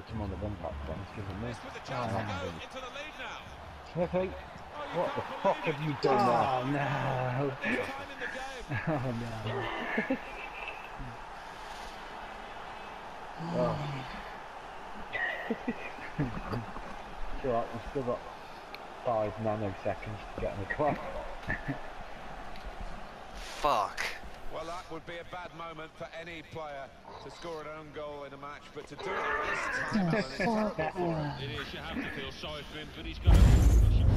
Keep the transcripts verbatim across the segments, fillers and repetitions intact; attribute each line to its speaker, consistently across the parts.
Speaker 1: put him on the run platform, it's given me.
Speaker 2: This with a chance
Speaker 1: Oh,
Speaker 2: to go
Speaker 1: no.
Speaker 2: into the lead now.
Speaker 1: Smithy,
Speaker 2: Oh, you
Speaker 1: what the
Speaker 2: can't
Speaker 1: fuck
Speaker 2: believe
Speaker 1: have
Speaker 2: it.
Speaker 1: you done there?
Speaker 3: Oh no!
Speaker 2: It's time in the game.
Speaker 3: Oh no!
Speaker 1: Oh. It's alright, we've still got five nanoseconds to get on the clock.
Speaker 4: Fuck.
Speaker 2: Well, that would be a bad moment for any player to score an own goal in a match, but to do it at this time, Alan, it's terrible for him.
Speaker 5: It is, you have to feel sorry for him, but he's got to...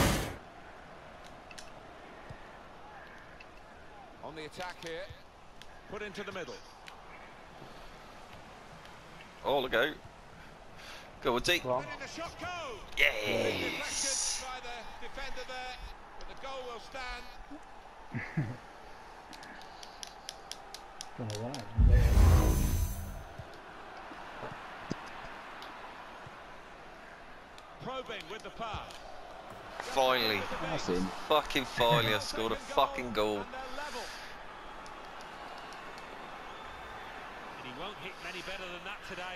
Speaker 2: On the attack here, put into the middle.
Speaker 4: Oh, look out. Go on, Deke.
Speaker 1: Come on.
Speaker 2: And in the shot go!
Speaker 4: Yes.
Speaker 2: By the defender there, but the goal will stand.
Speaker 3: Don't know why.
Speaker 2: Probing with the pass.
Speaker 4: Finally.
Speaker 3: That's him.
Speaker 4: Fucking finally, I scored a fucking goal.
Speaker 2: And they're level.
Speaker 5: And he won't hit many better than that today.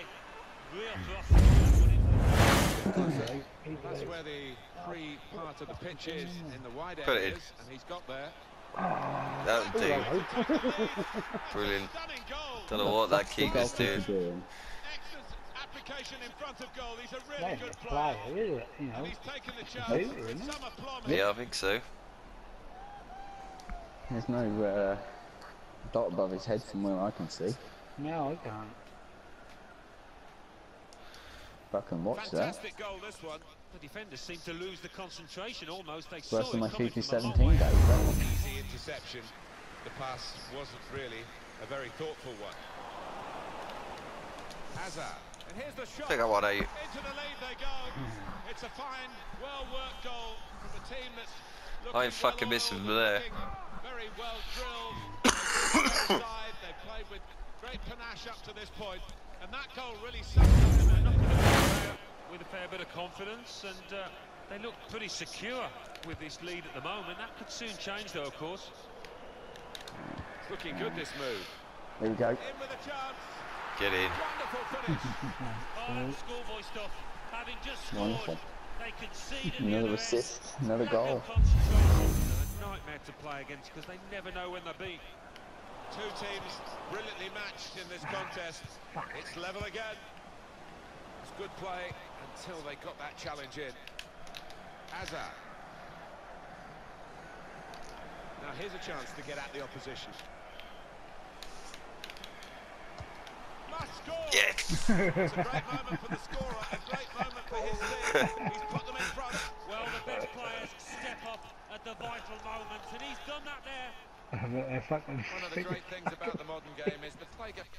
Speaker 5: Real thrust.
Speaker 2: That's where the free part of the pitch is in the wide
Speaker 4: Put it in.
Speaker 2: areas, and he's got there.
Speaker 4: That would do. Brilliant.
Speaker 2: Stunning goal.
Speaker 4: Don't know what that keeper's doing.
Speaker 2: Excellent application in front of goal. He's a really
Speaker 3: Yeah,
Speaker 2: good
Speaker 3: player,
Speaker 2: player.
Speaker 3: isn't it? You
Speaker 2: And
Speaker 3: know.
Speaker 2: he's taken the chance.
Speaker 3: Maybe,
Speaker 2: with
Speaker 3: isn't it?
Speaker 2: some aplomb.
Speaker 4: Yeah, I think so.
Speaker 6: There's no uh, dot above his head from where I can see.
Speaker 3: No, I can't.
Speaker 6: If I can watch that.
Speaker 2: Fantastic goal, this one.
Speaker 5: The defenders seem to lose the concentration almost. They
Speaker 6: Worse
Speaker 5: saw
Speaker 6: than
Speaker 5: him
Speaker 6: my
Speaker 5: coming
Speaker 6: FIFA
Speaker 5: from a long
Speaker 6: seventeen
Speaker 5: way.
Speaker 6: days, that one.
Speaker 2: Easy interception. The pass wasn't really a very thoughtful one. Hazard. And here's the shot.
Speaker 4: Take that one out.
Speaker 2: Into the lead they go. It's a fine, well-worked goal from a team that's looking
Speaker 4: I ain't fucking
Speaker 2: well
Speaker 4: missing
Speaker 2: oiled,
Speaker 4: there.
Speaker 2: looking very well drilled. Side. They've played with great panache up to this point, and that goal really sums up the
Speaker 5: They're not going to be there with a fair bit of confidence, and uh, they look pretty secure with this lead at the moment. That could soon change, though, of course.
Speaker 2: It's looking good, this move.
Speaker 6: There you go.
Speaker 2: In with a chance.
Speaker 4: Get in.
Speaker 2: Wonderful finish.
Speaker 5: Oh, schoolboy stuff. Having just scored,
Speaker 6: Wonderful.
Speaker 5: they conceded the
Speaker 6: Another
Speaker 5: other
Speaker 6: assist,
Speaker 5: end.
Speaker 6: another
Speaker 5: Lack
Speaker 6: goal.
Speaker 5: of concentration. A nightmare to play against because they never know when they're beat.
Speaker 2: Two teams brilliantly matched in this contest. It's level again. It's good play until they got that challenge in. Hazard. Now here's a chance to get at the opposition. Must score!
Speaker 4: Yes.
Speaker 2: It's a great moment for the scorer, a great moment for his team. He's put them in front.
Speaker 5: Well, the best players step up at the vital moments, and he's done that there.
Speaker 3: They're fucking
Speaker 2: One of the great things about the modern game is the play get...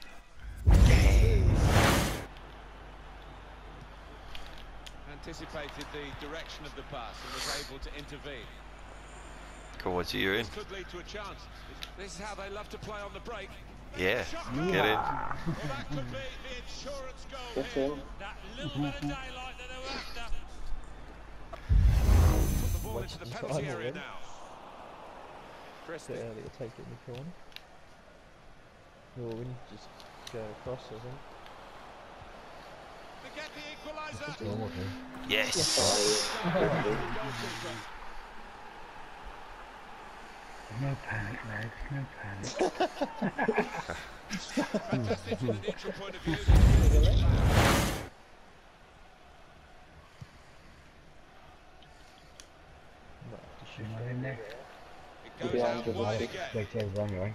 Speaker 2: Anticipated the direction of the pass and was able to intervene.
Speaker 4: Come on, you're in.
Speaker 2: This could lead to a chance. This is how they love to play on the break.
Speaker 4: Yeah.
Speaker 2: Shot
Speaker 4: Get
Speaker 2: goal.
Speaker 4: in.
Speaker 2: Well, that could be the insurance goal here.
Speaker 5: That little bit of daylight that they were after.
Speaker 2: Put the ball into the penalty area now. Christie.
Speaker 7: Bit early to take it in the corner. Or we need to just go across, I think.
Speaker 2: To get the equaliser.
Speaker 7: Normal thing.
Speaker 4: Yes.
Speaker 3: No panic, lads. No panic.
Speaker 2: Fantastic from the neutral point of view.
Speaker 3: Not in there.
Speaker 2: It goes out wide again.
Speaker 1: Straight over anyway.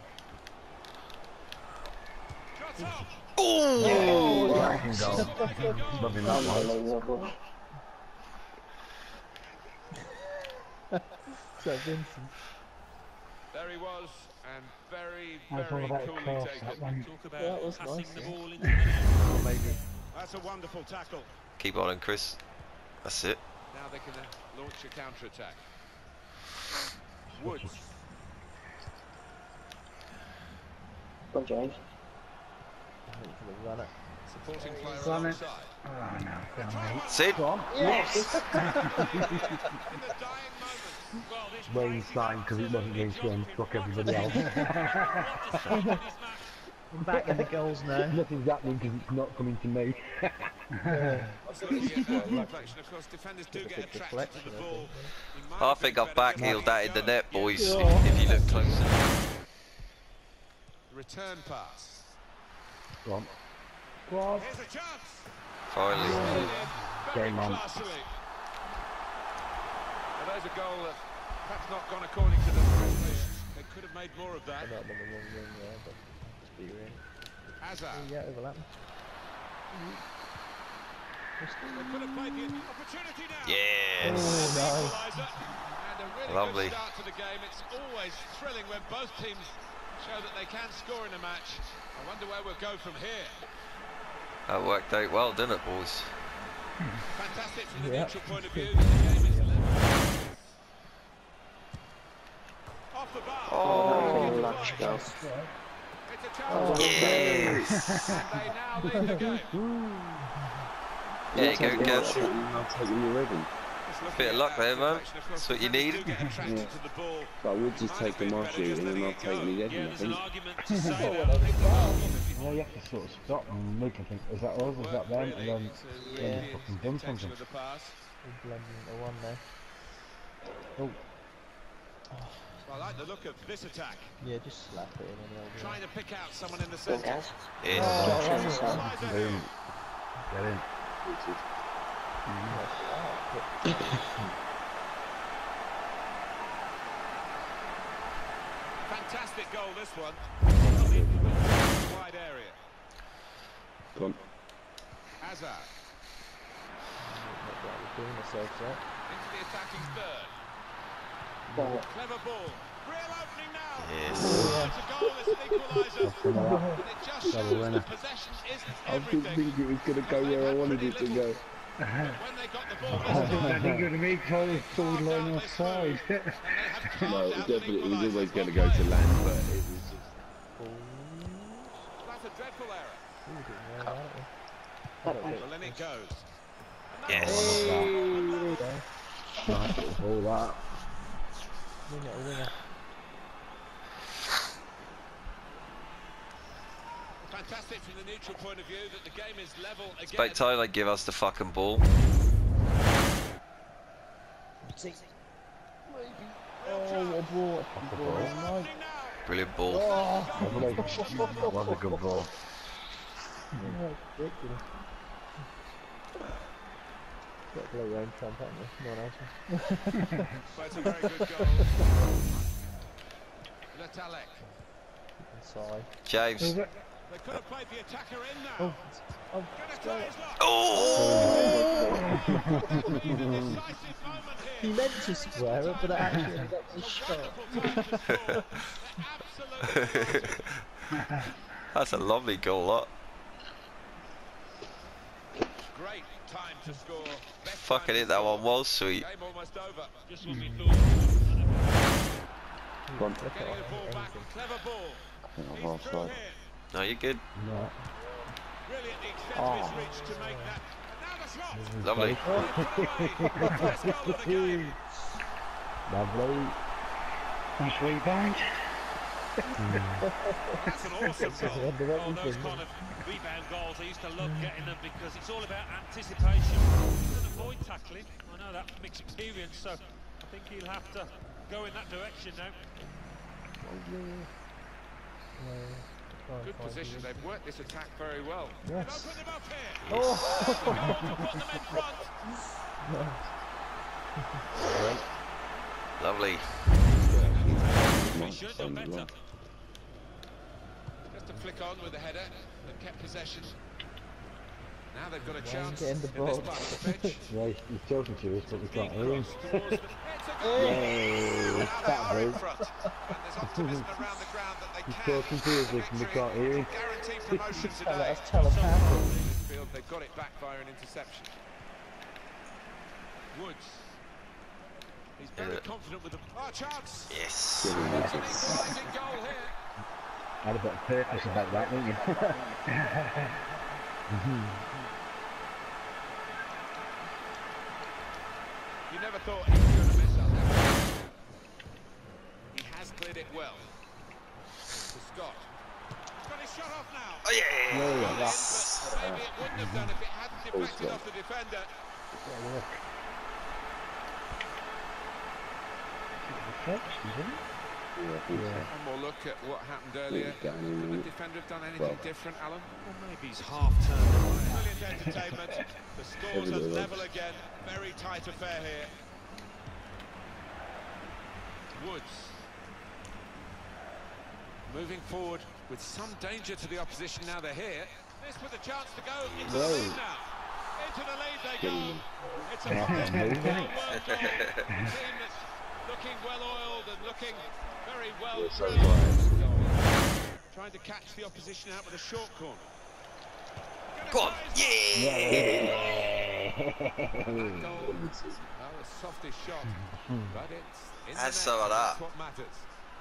Speaker 2: Shot up.
Speaker 4: Oh!
Speaker 1: Cracking goal. Lovely that one.
Speaker 7: So Vincent.
Speaker 2: There he was, and very,
Speaker 3: That's all
Speaker 2: very
Speaker 3: about
Speaker 2: coolly
Speaker 3: cross,
Speaker 2: taken.
Speaker 3: that one.
Speaker 5: Talk about
Speaker 7: That was
Speaker 5: passing
Speaker 7: nice,
Speaker 5: the
Speaker 7: yeah.
Speaker 5: ball into the net.
Speaker 7: Or maybe.
Speaker 2: That's a wonderful tackle.
Speaker 4: Keep on, Chris. That's it.
Speaker 2: Now they can uh, launch a counter-attack. Woods.
Speaker 7: I think he could have run it.
Speaker 2: Supporting player
Speaker 3: Run it.
Speaker 2: alongside.
Speaker 3: Oh no, go on,
Speaker 4: Sid.
Speaker 3: Go on.
Speaker 1: Yes!
Speaker 2: In the dying moment.
Speaker 5: Well, this
Speaker 1: Wayne signed because it wasn't going to him, fuck everybody else.
Speaker 7: I'm back in the goals now.
Speaker 1: Nothing's happening because it's not coming to me.
Speaker 2: Deflection, of course, defenders do get attracted to the ball. He might
Speaker 4: I
Speaker 2: have
Speaker 4: think
Speaker 2: been
Speaker 4: I've
Speaker 2: better to
Speaker 4: backheeled
Speaker 2: let
Speaker 4: that
Speaker 2: it
Speaker 4: in the
Speaker 2: go.
Speaker 4: net, boys, if,
Speaker 7: Oh.
Speaker 4: if you look closer.
Speaker 2: Return pass.
Speaker 1: Go on. Go on.
Speaker 2: Here's a chance.
Speaker 4: Finally.
Speaker 2: Very
Speaker 1: Game on.
Speaker 2: classily. Well, there's a goal that perhaps not gone according to the expectations. They could have made more of that.
Speaker 7: I don't know the wrong wing there, but just be real.
Speaker 2: Hazard.
Speaker 7: Yeah, overlap.
Speaker 2: They could have played the opportunity now.
Speaker 4: Yes.
Speaker 7: Oh, nice.
Speaker 2: Equaliser. And a really
Speaker 4: Lovely.
Speaker 2: good start to the game. It's always thrilling when both teams show that they can score in a match. I wonder where we'll go from here.
Speaker 4: That worked out well, didn't it, boys?
Speaker 2: Fantastic from the
Speaker 7: Yeah.
Speaker 2: neutral point of view. The game is level. Off the bar.
Speaker 4: Oh,
Speaker 2: lucky go. It's a chance.
Speaker 4: Yes.
Speaker 2: And they now lead the game.
Speaker 4: There you go, Gav.
Speaker 6: I'm taking you already.
Speaker 4: Bit of luck there, man. That's what you need.
Speaker 2: Get attracted to the ball.
Speaker 6: But I would just take them off you and then I'll take me
Speaker 5: Yeah,
Speaker 6: dead.
Speaker 5: there's an argument to say
Speaker 7: Oh,
Speaker 5: that.
Speaker 1: Well, you have to sort of stop and look and think, is that us, is that them? And then, then you fucking done something.
Speaker 2: Of the pass.
Speaker 7: We're blending into one now.
Speaker 1: Oh,
Speaker 2: I like the look of this attack.
Speaker 7: Yeah, just slap it in on the old
Speaker 2: Trying to pick out someone in the centre.
Speaker 4: Yes.
Speaker 1: get in. Get in.
Speaker 2: Fantastic goal, this one. Wide area.
Speaker 6: Go on.
Speaker 2: Hazard.
Speaker 7: Look like we're doing ourselves up.
Speaker 2: Into the attacking third. Clever ball. Real opening now.
Speaker 4: Yes.
Speaker 2: It's a goal, it's an equaliser.
Speaker 1: Come on.
Speaker 2: And it just
Speaker 1: Double
Speaker 2: shows
Speaker 1: winner.
Speaker 2: that possession isn't
Speaker 6: I didn't
Speaker 2: everything.
Speaker 6: think it was going to go where I wanted it to go.
Speaker 2: But when they got the ball
Speaker 1: Oh,
Speaker 2: this time,
Speaker 1: that's good to me, because I was forward line offside.
Speaker 2: and they have
Speaker 6: No,
Speaker 2: carved
Speaker 6: it
Speaker 2: out
Speaker 6: definitely
Speaker 2: an
Speaker 6: it was always
Speaker 2: equaliser.
Speaker 6: going to go to land, but it was just.
Speaker 2: That's a dreadful error.
Speaker 7: Ooh, didn't know about it. I don't think-
Speaker 2: Well, then it goes.
Speaker 4: Yes.
Speaker 1: Nice little ball, that.
Speaker 7: Wing it, a winger.
Speaker 2: Fantastic from the neutral point of view that the game is level again.
Speaker 4: It's about time they give us the fucking ball.
Speaker 7: Oh, what a ball.
Speaker 1: That's a ball.
Speaker 7: Nice.
Speaker 4: Brilliant ball.
Speaker 1: Lovely. That was a good ball.
Speaker 7: Yeah, ridiculous. Got to blow your own trump, haven't you? No one else.
Speaker 2: But it's a very good goal. Letalek.
Speaker 7: Inside.
Speaker 4: James.
Speaker 2: They could have played the attacker in now.
Speaker 7: Oh, oh,
Speaker 2: Gonna try his luck.
Speaker 4: Oh!
Speaker 2: Could be the decisive moment
Speaker 7: he
Speaker 2: here.
Speaker 7: meant to square it, but it actually ended up with a shot.
Speaker 2: Wonderful time to score. They're absolutely classic.
Speaker 4: That's a lovely goal, that.
Speaker 2: Great time to score. Best
Speaker 4: Fucking
Speaker 2: time
Speaker 4: hit
Speaker 2: to
Speaker 4: that
Speaker 2: score.
Speaker 4: one was sweet.
Speaker 2: Game almost over.
Speaker 5: Just when we thought.
Speaker 6: Go on.
Speaker 7: Look at
Speaker 2: Getting the ball back.
Speaker 7: anything.
Speaker 2: Clever ball.
Speaker 6: Oh,
Speaker 2: He's
Speaker 6: half
Speaker 2: through
Speaker 6: side.
Speaker 2: here.
Speaker 4: No, you're good.
Speaker 1: No.
Speaker 2: Brilliantly extends his reach to make that. And now the shot.
Speaker 4: Lovely.
Speaker 2: First goal of the game.
Speaker 1: Lovely.
Speaker 3: Nice rebound.
Speaker 2: That's an awesome goal.
Speaker 7: He had the right
Speaker 5: Oh, those
Speaker 7: thing.
Speaker 5: kind of rebound goals, I used to love getting them because it's all about anticipation and avoid tackling. I know that from experience, so I think he'll have to go in that direction now.
Speaker 2: Good position. They've worked this attack very well.
Speaker 7: Yes.
Speaker 2: They've opened them up here. Oh. Goal to put them in front.
Speaker 4: Lovely.
Speaker 5: He should have done better.
Speaker 2: Just to flick on with the header and kept possession. Now they've got a
Speaker 7: Why
Speaker 2: chance
Speaker 7: get
Speaker 2: in
Speaker 7: in the
Speaker 2: this
Speaker 7: box?
Speaker 2: part of the pitch.
Speaker 1: Yeah, he's, he's talking to us, but we can't hear him.
Speaker 2: Cross towards the- It's a goal.
Speaker 1: Yay,
Speaker 2: Now they
Speaker 1: that
Speaker 2: are in
Speaker 1: bro.
Speaker 2: front. And there's optimism around the ground that they
Speaker 1: He's
Speaker 2: can.
Speaker 1: talking to us, listen, we can't hear him.
Speaker 2: Guarantee promotion
Speaker 7: Oh,
Speaker 2: today.
Speaker 7: that's telepathic.
Speaker 2: Field, they've got it back via an interception. Woods. He's very
Speaker 4: Yeah.
Speaker 2: confident with the oh, chance.
Speaker 4: Yes.
Speaker 2: It's an equalising goal here.
Speaker 1: Had a bit of purpose about that, didn't you?
Speaker 2: You never thought he was going to mess up that. He has cleared it well. To Scott. Got He's shot off now.
Speaker 4: Oh yeah!
Speaker 6: Yeah, yeah,
Speaker 2: But
Speaker 6: that's,
Speaker 2: maybe it wouldn't have done if it hadn't deflected
Speaker 6: good.
Speaker 2: off the defender.
Speaker 1: Yeah, look. Catch, isn't it?
Speaker 6: yeah, I think so.
Speaker 2: One more look at what happened earlier.
Speaker 6: Yeah,
Speaker 2: Could the defender have done anything
Speaker 6: well.
Speaker 2: different, Alan?
Speaker 5: Well, maybe he's half turned.
Speaker 2: Brilliant entertainment. The scores are
Speaker 6: Everybody
Speaker 2: level again. Very tight affair here. Woods. Moving forward with some danger to the opposition now they're here. This with a chance to go into the lead now. Into the lead they go. It's a
Speaker 1: Yeah,
Speaker 2: well-worked
Speaker 1: moving.
Speaker 2: goal. A team that's looking well-oiled and looking very well
Speaker 6: so
Speaker 2: drilled. Trying to catch the opposition out with a short corner.
Speaker 4: Go on! Yeah!
Speaker 2: Goal. Well, a softish shot, but it's in the
Speaker 4: That's
Speaker 2: net,
Speaker 4: some of
Speaker 2: and
Speaker 4: that.
Speaker 2: that's what matters.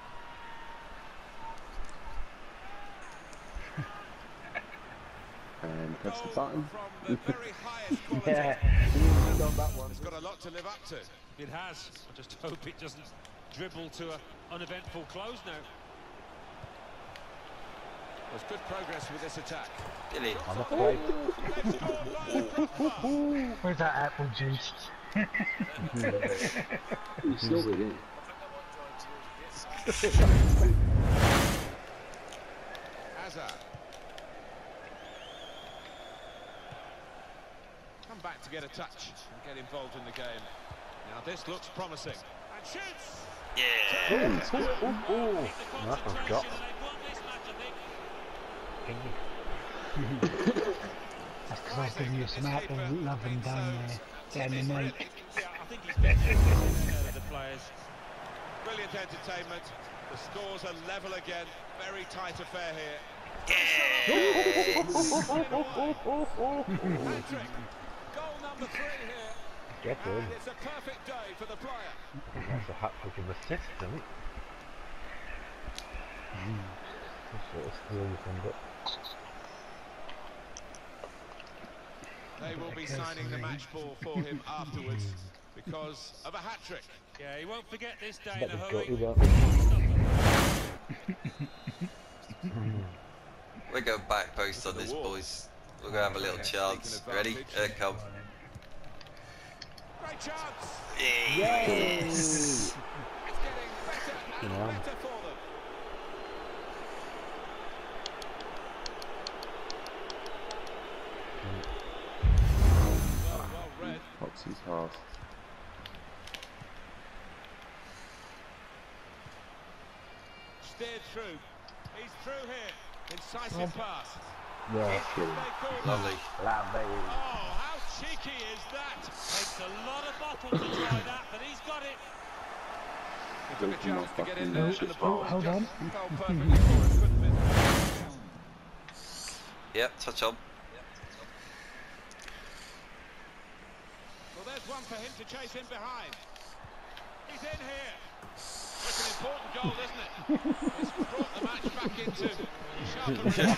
Speaker 6: And press the
Speaker 2: Goal
Speaker 6: button.
Speaker 2: from the very highest quality.
Speaker 1: Yeah. Got that one.
Speaker 2: It's got a lot to live up to.
Speaker 5: It has. I just hope it doesn't dribble to an uneventful close now.
Speaker 2: There's good progress with this attack.
Speaker 4: Billy.
Speaker 1: I'm afraid.
Speaker 2: They've scored by the crossbar.
Speaker 3: Where's that apple juice?
Speaker 6: You still with it.
Speaker 2: Hazard. Come back to get a touch and get involved in the game. Now this looks promising. And shoots!
Speaker 4: Yeah!
Speaker 1: Ooh, ooh, ooh.
Speaker 5: The
Speaker 1: That was
Speaker 5: concentration,
Speaker 1: got.
Speaker 5: and they've won this match, I think.
Speaker 3: That's because I've given you some apple loving down there, down the neck.
Speaker 5: Yeah, I think he's better than the players.
Speaker 2: Brilliant entertainment. The scores are level again. Very tight affair here. Patrick, goal number three here.
Speaker 1: Get in.
Speaker 2: And it's a perfect day for the player.
Speaker 1: That's a hat-trick of assist, isn't it? That's what it's really from, but
Speaker 2: They will be signing the match ball for him afterwards because of a hat-trick.
Speaker 5: Yeah, he won't forget this day
Speaker 1: but
Speaker 5: in a
Speaker 1: they've
Speaker 5: hurry.
Speaker 1: got you
Speaker 4: We're going back post on this, boys. We're going to have a little chance. Ready? Here it comes.
Speaker 2: Great chance.
Speaker 4: Yes!
Speaker 2: It's getting better and
Speaker 1: Yeah.
Speaker 2: better for them. Well, well read.
Speaker 6: Foxy's half.
Speaker 2: Steered through. He's through here. Incisive pass.
Speaker 1: Yeah,
Speaker 2: They call it.
Speaker 4: Lovely.
Speaker 1: lovely.
Speaker 2: Oh, how cheeky is that?
Speaker 5: Takes a lot of bottle to try that, but he's got it.
Speaker 2: He took a chance to get in there, and the
Speaker 3: Oh,
Speaker 2: ball
Speaker 3: hold
Speaker 2: just
Speaker 3: on.
Speaker 2: fell perfectly for him, couldn't it?
Speaker 4: Yep, touch on.
Speaker 2: Well, there's one for him to chase in behind. He's in here. It's an important goal, isn't it? It's brought the match back into sharper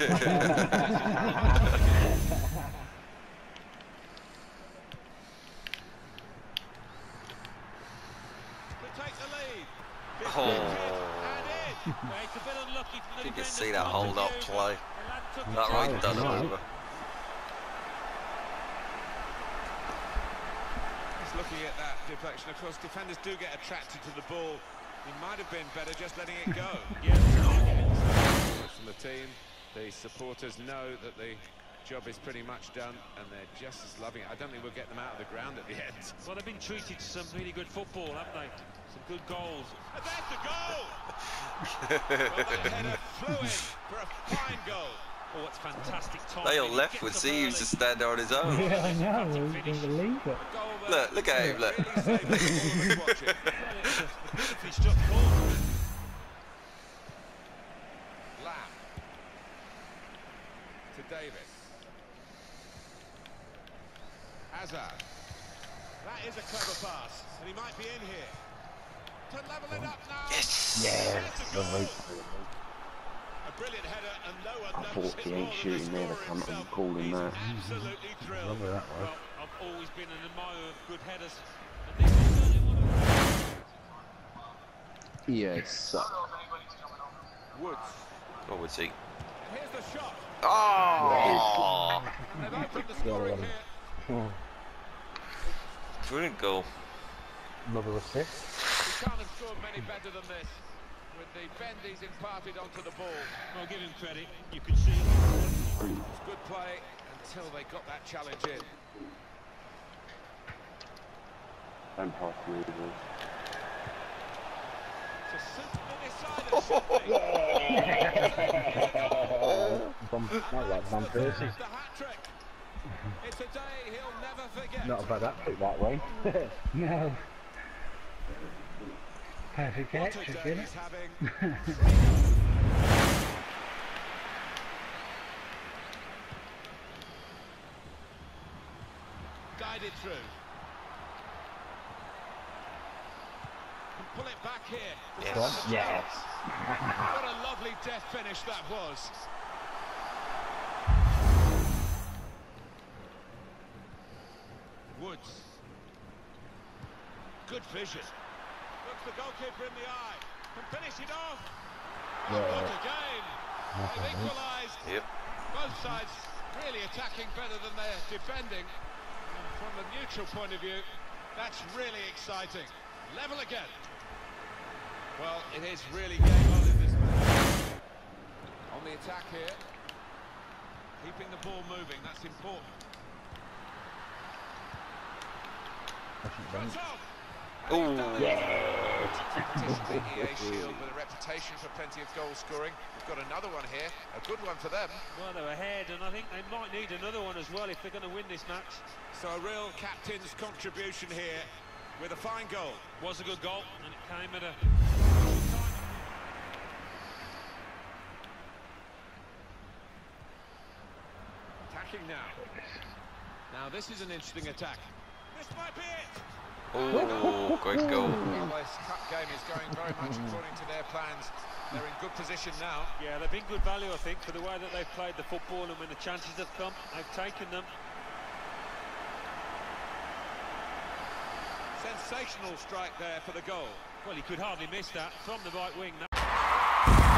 Speaker 2: to take the lead.
Speaker 4: Oh.
Speaker 2: And in.
Speaker 5: Yeah, it's a bit unlucky from the
Speaker 4: You can
Speaker 5: defender's
Speaker 4: see that
Speaker 5: point of
Speaker 4: hold up
Speaker 5: view,
Speaker 4: play.
Speaker 5: but the lad took
Speaker 4: That
Speaker 5: it
Speaker 4: right
Speaker 5: down.
Speaker 4: done
Speaker 1: Right.
Speaker 4: over.
Speaker 2: Just looking at that deflection, of course, defenders do get attracted to the ball. He might have been better just letting it go.
Speaker 5: Yeah,
Speaker 2: From the team, the supporters know that the job is pretty much done, and they're just as loving it. I don't think we'll get them out of the ground at the end.
Speaker 5: well, they've been treated to some really good football, haven't they? Some good goals.
Speaker 2: And there's the goal! Well, that header flew in for a fine goal.
Speaker 5: Oh, it's fantastic timing.
Speaker 4: They all
Speaker 5: He
Speaker 4: left
Speaker 5: gets
Speaker 4: would
Speaker 5: up
Speaker 4: see he used to
Speaker 5: early.
Speaker 4: stand there on his own.
Speaker 3: Yeah, I know, I can't believe it.
Speaker 2: A goal that
Speaker 4: Look, look at him, look.
Speaker 2: really saved the performance watching.
Speaker 5: Well, it's a beautifully struck corner.
Speaker 2: Lamb to Davis. Hazard. That is a clever pass, and he might be in here. To level it up now.
Speaker 4: Yes!
Speaker 1: Yes,
Speaker 2: There's the goal.
Speaker 1: lovely.
Speaker 2: A brilliant header, and no one
Speaker 6: I
Speaker 2: knows
Speaker 6: thought
Speaker 2: it
Speaker 6: he
Speaker 2: more
Speaker 6: ain't
Speaker 2: than
Speaker 6: shooting
Speaker 2: the
Speaker 6: there, the
Speaker 2: scorer
Speaker 6: cunt, I'm
Speaker 2: himself.
Speaker 6: calling
Speaker 2: He's
Speaker 6: that.
Speaker 2: absolutely thrilled.
Speaker 1: Lovely that was.
Speaker 5: Well, I've always been an admirer of good headers. And this is certainly one of them.
Speaker 6: Yeah, it sucked.
Speaker 2: Woods.
Speaker 4: What would he?
Speaker 2: Here's the shot.
Speaker 4: Oh!
Speaker 2: They've opened the scoring here.
Speaker 1: Oh,
Speaker 4: Brilliant goal.
Speaker 1: another assist.
Speaker 2: He can't have scored many better than this, with the bend he's imparted onto the ball.
Speaker 5: Well, give him credit. You can see
Speaker 2: It's good play until they got that challenge in.
Speaker 6: Don't pass me, boys.
Speaker 2: It's a simple decided
Speaker 1: Van, not like Van Persie.
Speaker 2: the hat-trick. It's a day he'll never forget.
Speaker 1: Not about that put that way.
Speaker 3: No. Perfect
Speaker 2: What a
Speaker 3: electric,
Speaker 2: day
Speaker 3: isn't
Speaker 2: he's
Speaker 3: it?
Speaker 2: having. Guided through. And pull it back here.
Speaker 4: Yes.
Speaker 1: Yes.
Speaker 2: What a lovely death finish that was. Woods. Good vision. Looks the goalkeeper in the eye. Can finish it off.
Speaker 1: Yeah.
Speaker 2: Look again. They've equalised.
Speaker 4: Yep.
Speaker 2: Both sides really attacking better than they're defending. And from the neutral point of view, that's really exciting. Level again. Well, it is really game on in this match. On the attack here. Keeping the ball moving, that's important. Front on.
Speaker 4: Oh,
Speaker 2: The E A Shield with a reputation for plenty of goal scoring. We've got another one here, a good one for them.
Speaker 5: well, they're ahead, and I think they might need another one as well if they're going to win this match.
Speaker 2: So a real captain's contribution here with a fine goal.
Speaker 5: Was a good goal, and it came at a...
Speaker 2: Attacking now. Now this is an interesting attack. This might be it.
Speaker 4: oh, great goal.
Speaker 2: Well, this cup game is going very much according to their plans. They're in good position now.
Speaker 5: Yeah, they've been good value, I think, for the way that they've played the football, and when the chances have come, they've taken them.
Speaker 2: Sensational strike there for the goal.
Speaker 5: Well, he could hardly miss that from the right wing.